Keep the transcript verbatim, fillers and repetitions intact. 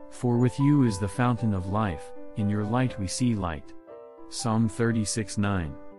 For with you is the fountain of life, in your light we see light. Psalm thirty-six nine.